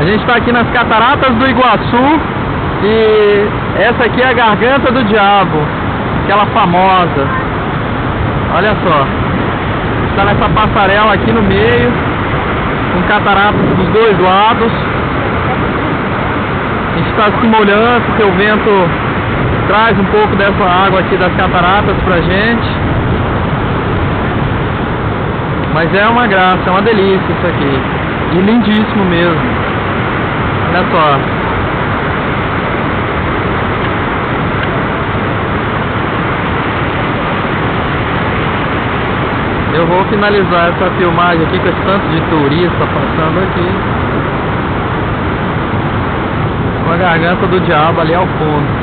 A gente está aqui nas Cataratas do Iguaçu e essa aqui é a Garganta do Diabo, aquela famosa. Olha só, está nessa passarela aqui no meio, com cataratas dos dois lados. A gente está se molhando porque o vento traz um pouco dessa água aqui das cataratas pra gente. Mas é uma graça, é uma delícia isso aqui. E lindíssimo mesmo. Olha só. Eu vou finalizar essa filmagem aqui com esse tanto de turista passando aqui. Com a Garganta do Diabo ali ao fundo.